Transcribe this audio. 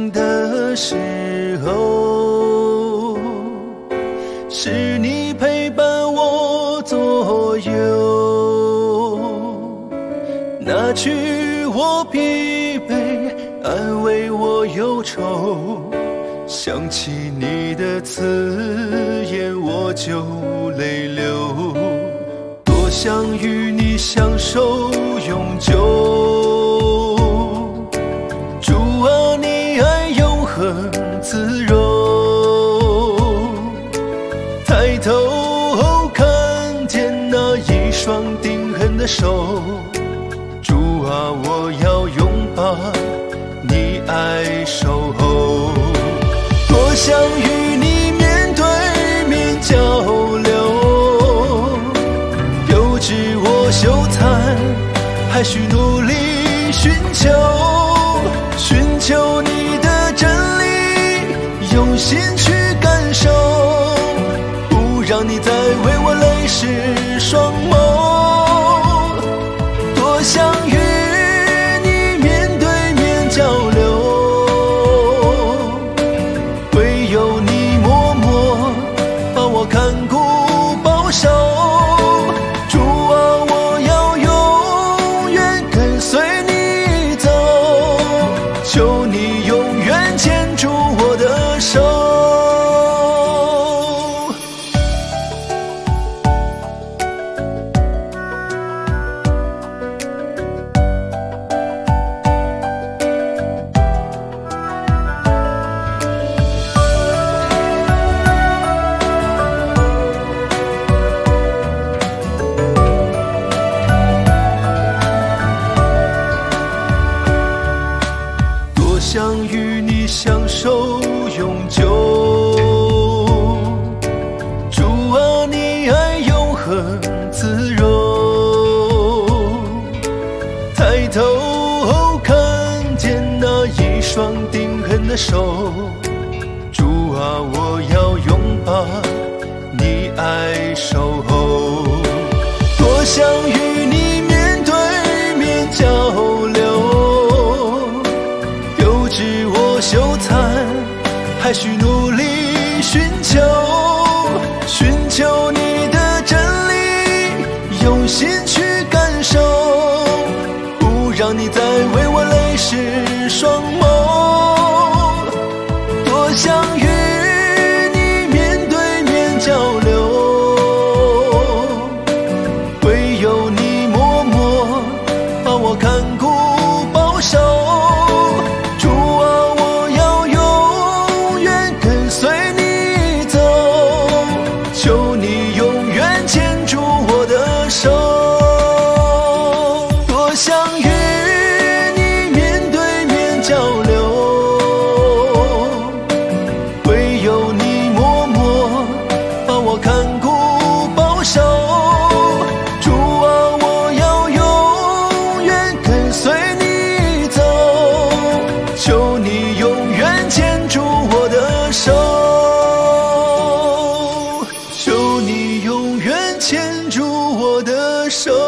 心的时候，是你陪伴我左右，拿去我疲惫，安慰我忧愁。想起你的字眼，我就泪流。多想与你相守永久，主啊，你爱永恒自柔。抬头看见那一双定恒的手，主啊，我要拥抱你爱守候。多想与你面对面交流，有知我羞惭，还需努力寻求你的真理，用心去感受，不让你再为我泪湿双眸。多想与你面对面交流，唯有你默默把我看顾保守。主啊，我要永远跟随你走，求你永远牵住我的手。想与你相守永久，主啊，你爱永恒自柔。抬头看见那一双定恒的手，主啊，我要拥抱你爱守候。多想与你面对面交流，我羞惭，还需努力寻求你的真理，用心去感受，不让你再为我泪湿双眸。多想与你面对面交流，唯有你默默把我看顾保守。求你永远牵住我的手，多想与你面对面交流，唯有你默默把我看顾保守。主啊，我要永远跟随你走，求你永远牵住我的手。求你永远牵住我的手。